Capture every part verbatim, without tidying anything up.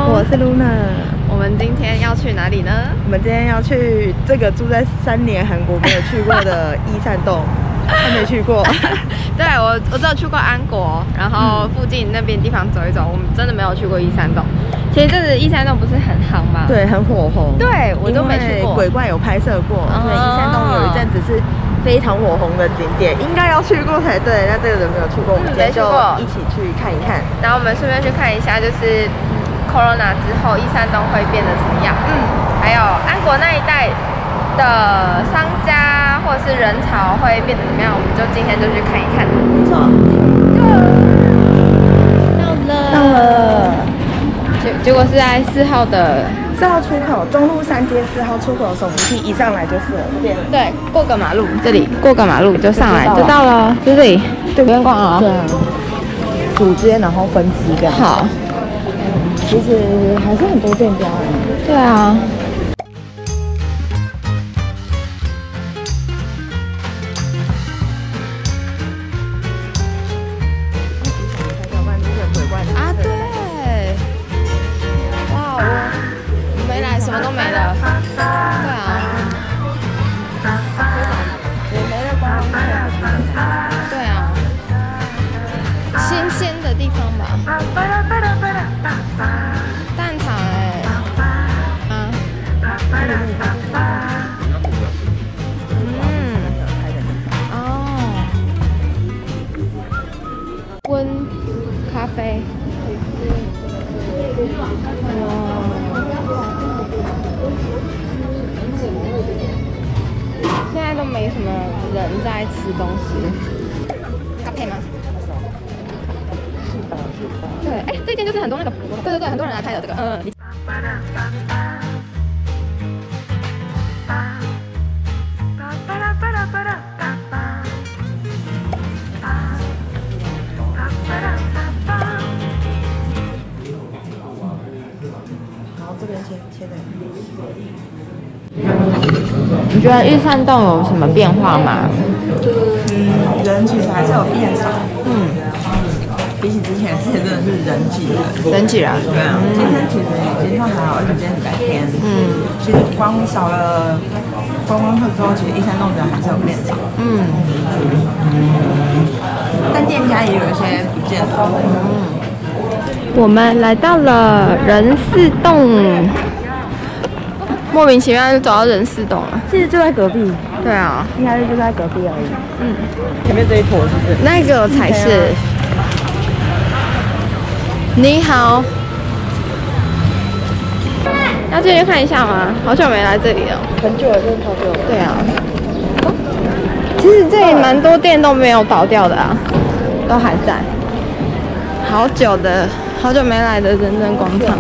我是 Luna。 我们今天要去哪里呢？ 我们今天要去这个住在三年韩国没有去过的伊善洞，还没去过。 对我，我只有去过安国，然后附近那边地方走一走，我们真的没有去过伊善洞。其实这次伊善洞不是很夯吗？ 对，很火红。 对，我都没去过。 鬼怪有拍摄过，所以伊善洞有一阵子是非常火红的景点，应该要去过才对。那这个人没有去过，我们今天就一起去看一看。 然后我们顺便去看一下，就是 Corona 之后伊善洞会变得怎么样？嗯，还有安国那一带的商家或者是人潮会变得怎么样？我们就今天就去看一看。 没错，到了，到了。 结结果是在四号的四号出口，中路三街四号出口手扶梯一上来就是了，这边。 对，过个马路，这里过个马路就上来就到了，就这里，对，不用逛了。 对啊，主街然后分支这样。 好， 其实还是很多店家的。 对啊。啊，对，哇，我没来，什么都没了。对啊， 也没了观光客。 对啊，新鲜的地方吧。蛋挞哎，啊，嗯，哦，温咖啡。现在都没什么人在吃东西。咖啡吗？对，哎，这间就是很多那个，对对对，很多人来拍的这个，嗯。 这边切切的。 你觉得伊善洞有什么变化吗？ 嗯，人其实还是有变少。 嗯， 比起之前，之前真的是人挤人。 人挤人。 对啊，今天其实今天算还好，而且今天礼拜天。嗯，其实光少了观光客之后，其实伊善洞人还是有变少。嗯，但店家也有一些不见了。嗯。 我们来到了仁寺洞，莫名其妙就走到仁寺洞了。 其实就在隔壁。 对啊， 应该就在隔壁而已。嗯，前面这一坨是不是？ 那个才是。你好，要进去看一下吗？好久没来这里了。 很久了，真的好久了。 对啊。其实这里蛮多店都没有倒掉的啊，都还在。好久的。好久没来的仁政广场。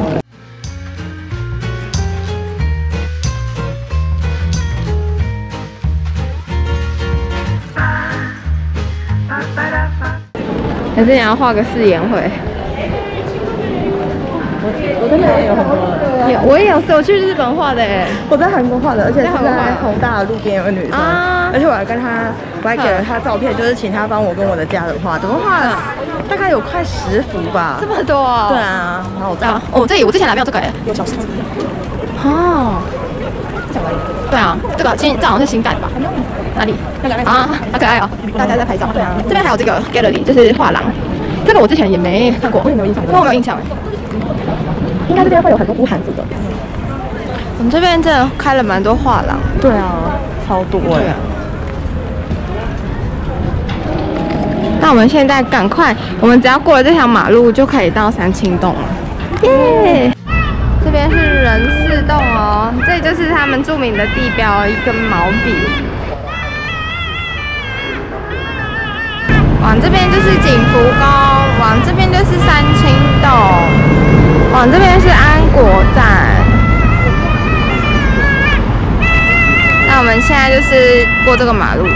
还是你要画个誓言会？ 我我真的也有很多。 有，我也有，是我去日本画的哎。 我在韩国画的，而且是在宏大的路边有个女生， 啊、 而且我还跟她，我还给了她照片，就是请她帮我跟我的家人画，怎么画了？大概有快十幅吧。 这么多、哦？ 对啊，然后我这样。 哦，这里我之前来没有这个哎。 有小狮子。 哦。对啊，这个新这好像是新盖的吧？哪里？啊，好可爱哦！大家在拍照。对啊。这边还有这个 gallery， 就是画廊。这个我之前也没看过， 我也没有印象。 我没有印象。 应该这边会有很多不韩族的。 我们这边真的开了蛮多画廊。 对啊，超多哎。 那我们现在赶快，我们只要过了这条马路就可以到三清洞了。耶！这边是仁寺洞哦，这里就是他们著名的地标，一根毛笔。往这边就是景福宫，往这边就是三清洞，往这边是安国站。那我们现在就是过这个马路。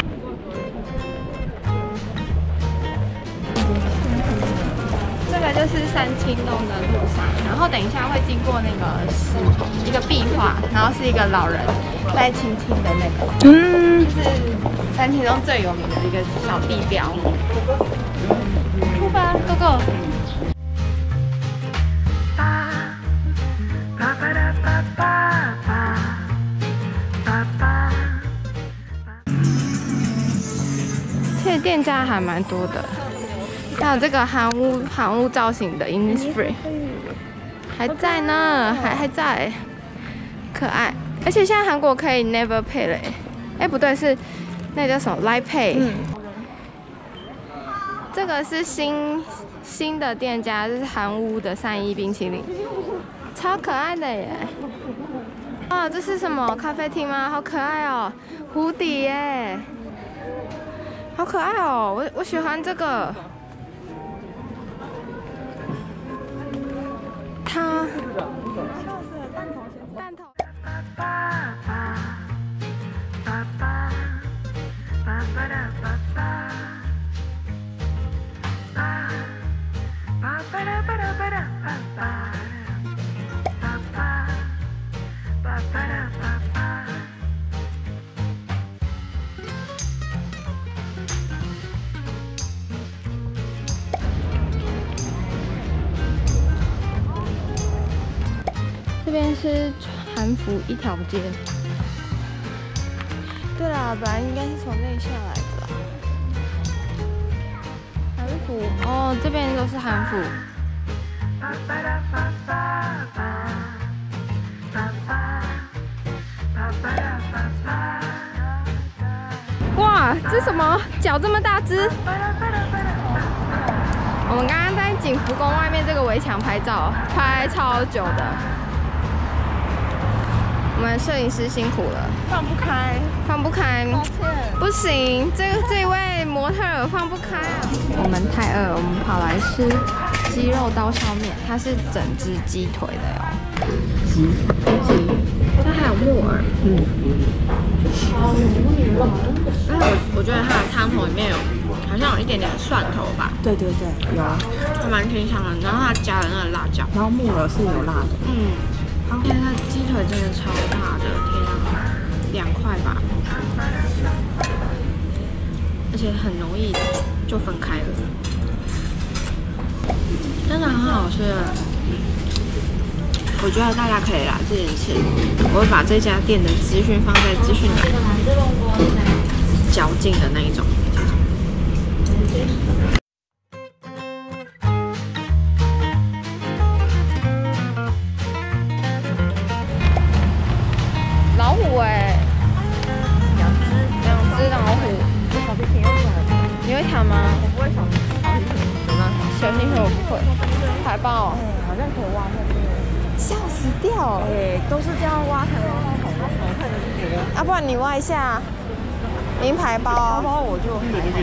这个就是三清洞的路上，然后等一下会经过那个石一个壁画，然后是一个老人在轻轻的那个，嗯，就是三清洞最有名的一个小地标。出发 ，Go Go！ 店家还蛮多的，还有这个韩屋韩屋造型的 Innisfree 还在呢，还还在，可爱。而且现在韩国可以 Never Pay 嘞，哎不对，是那叫什么 Line Pay。嗯。这个是新新的店家，这是韩屋的善意冰淇淋，超可爱的耶！哦，这是什么咖啡厅吗？好可爱哦，蝴蝶耶，好可爱哦！我我喜欢这个。它，蛋头。这边是韩服一条街。对啦，本来应该是从那里下来的啦。韩服哦，这边都是韩服。哇，这什么？脚这么大只？我们刚刚在景福宫外面这个围墙拍照，拍超久的。我们摄影师辛苦了， 放不开， 放不开， 抱歉， 不行，这个这位模特儿放不开啊。我们太饿了，我们跑来吃鸡肉刀削面，它是整只鸡腿的哟。鸡鸡，它还有木耳，嗯。但是我我觉得它的汤头里面有好像有一点点蒜头吧。 对对对，有， 还蛮清香的。然后它加了那个辣椒， 然后木耳是有辣的， 嗯。因为它鸡腿真的超大的，天啊，两块吧，而且很容易就分开了，真的很好吃。我觉得大家可以来这里吃，我会把这家店的资讯放在资讯栏，嚼劲的那一种。老虎哎，两只，两只老虎。小提琴要弹，你会弹吗？我不会小小提琴，什么？小提琴我不会。海豹， 嗯，好像可以挖下去。 笑死掉！ 哎，都是这样挖才能挖好，好看的就觉得。 要不然你挖一下名牌包。 包包我就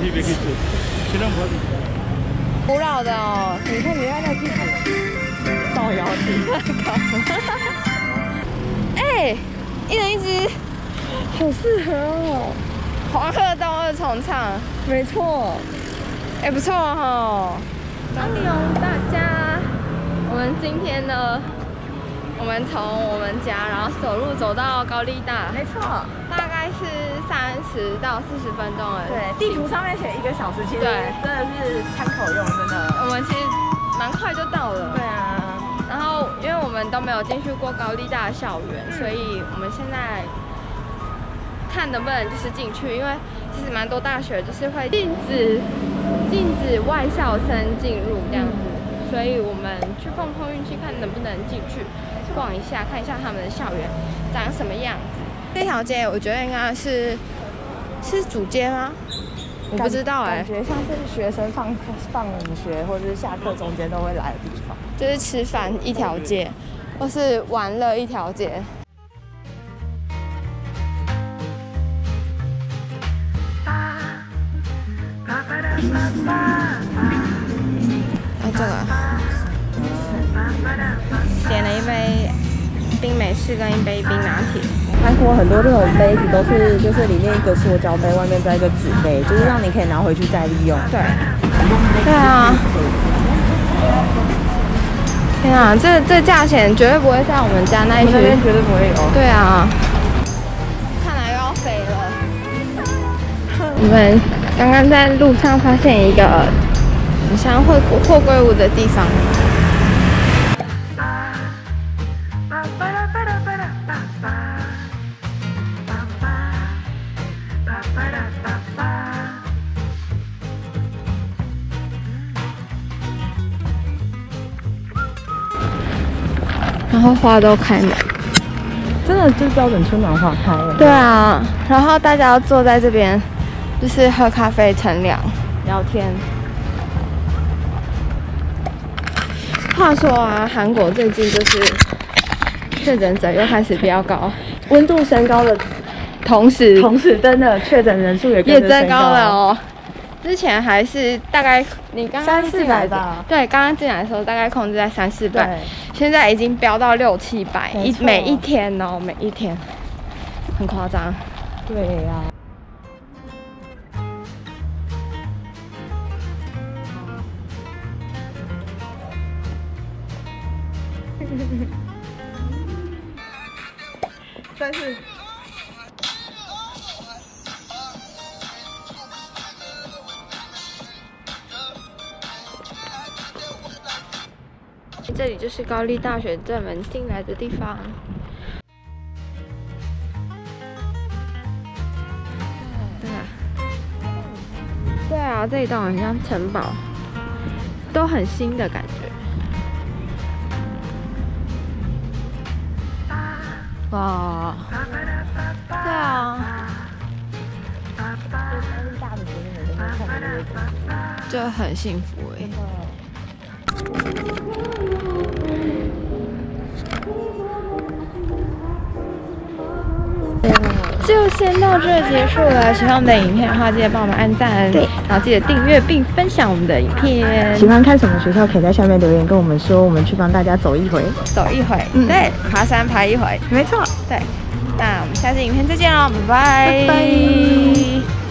古老的哦， 你看你看那镜子，造谣题。 哎。一人一只， 好适合哦！ 黄鹤洞二重唱， 没错， 哎、欸，不错哈。欢迎大家，我们今天呢，我们从我们家，然后走路走到高丽大， 没错， 大概是三十到四十分钟而已。 对，地图上面写一个小时，其实真的是参考用，真的。 我们其实蛮快就到了。 对啊。 然后，因为我们都没有进去过高丽大的校园，嗯、所以我们现在看能不能就是进去，因为其实蛮多大学就是会禁止禁止外校生进入这样子，嗯、所以我们去碰碰运气，看能不能进去逛一下，看一下他们的校园长什么样子。这条街我觉得应该是是主街吗？我不知道哎、欸， 感觉像是学生放放学或者是下课中间都会来的地方。 就是吃饭一条街，或是玩乐一条街。哎，这个点了一杯冰美式跟一杯冰拿铁。 韩国很多这种杯子都是，就是里面一个塑胶杯，外面再一个纸杯，就是让你可以拿回去再利用。 对，对啊。天啊，这这价钱绝对不会像我们家那一区， 那边绝对不会有。 对啊，看来又要飞了。我们刚刚在路上发现一个很像货货柜屋的地方。 然后花都开满， 真的就是标准春暖花开了。 对啊，然后大家要坐在这边，就是喝咖啡、乘凉、聊天。话说啊，韩国最近就是确诊者又开始飙高，温度升高的同时， 同时真的确诊人数也也增高了哦。之前还是大概你刚刚三四百吧， 对，刚刚进来的时候大概控制在三四百，现在已经飙到六七百，一每一天哦，每一天，很夸张。 对呀、啊。但是。 这里就是高丽大学正门进来的地方。对啊，对啊，这一栋很像城堡，都很新的感觉。哇，对啊，就很幸福哎。就先到这结束了。喜欢我们的影片的话，记得帮我们按赞，对，然后记得订阅并分享我们的影片。 喜欢看什么学校，可以在下面留言跟我们说，我们去帮大家走一回， 走一回，嗯、对，爬山爬一回， 没错， 对。那我们下次影片再见喽，拜拜。拜拜。